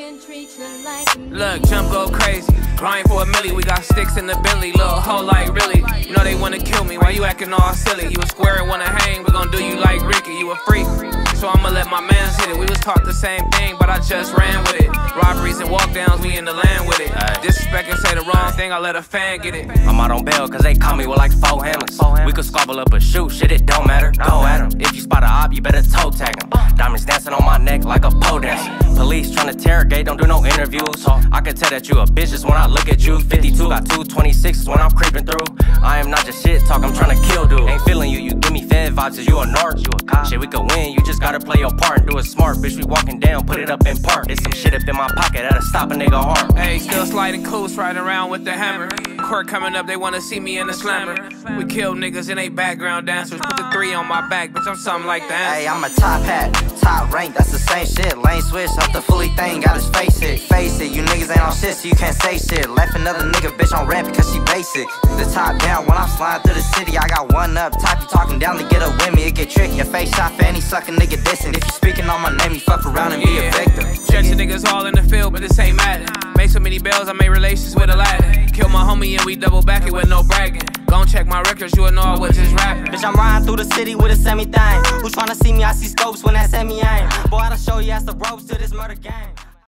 Look, jump go crazy, grind for a milli. We got sticks in the Bentley, little hoe like really. You know they wanna kill me, why you acting all silly? You a square and wanna hang, we gon' do you like Ricky. You a freak, so I'ma let my mans hit it. We was taught the same thing, but I just ran with it. Robberies and walk downs, we in the land with it. Disrespect and say the wrong thing, I let a fan get it. I'm out on bail cause they call me with like 4 handlers. We could squabble up a shoot, shit it don't matter. Go at 'em. If you spot a op, you better toe tag 'em. Diamonds dancing on my neck like a pole dancer. Police tryna interrogate, don't do no interviews. I can tell that you a bitch just when I look at you. 52 got 2 26s when I'm creeping through. I am not just shit talk, I'm tryna kill dude. Ain't feeling you, you give me fed vibes cause you a narc. You a cop. Shit we could win, you just gotta play your part and do it smart. Bitch we walking down, put it up in park. There's some shit up in my pocket that'll stop a nigga heart. Hey, still sliding coast, riding around with the hammer. Court coming up, they wanna see me in the slammer. We kill niggas and they background dancers. Put the 3 on my back, bitch I'm something like that. Hey, I'm a top hat, top rank, that's the same shit. Lane switch, up the fully thing, got his face hit. Face it, you niggas ain't on shit, so you can't say shit. Left another nigga bitch on rap because she basic. The top down when I'm sliding through the city, I got one up top. You talking down to get up with me, it get tricky. Your face shot for any sucking nigga dissing. If you speaking on my name, you fuck around and be a victim. Judging niggas all in the field, but this ain't matter. Made so many bells, I made relations with Aladdin. Killed my homie and we double back it with no bragging. Gon' check my records, you'll know I was just rapping. Bitch, I'm riding through the city with a semi thing. Who tryna see me? I see scopes when that semi aim. Boy, I done show you ass the ropes to this murder game.